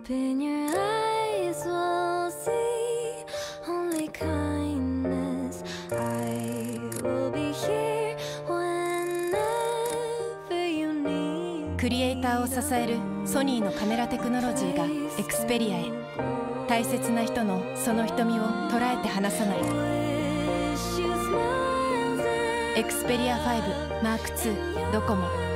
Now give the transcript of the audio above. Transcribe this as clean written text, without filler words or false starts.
Open your eyes, we'll see only kindness. I will be here whenever you need. クリエイターを支えるソニーのカメラテクノロジーがエクスペリアへ。大切な人のその瞳を捉えて離さない。エクスペリア5 M2 ドコモ。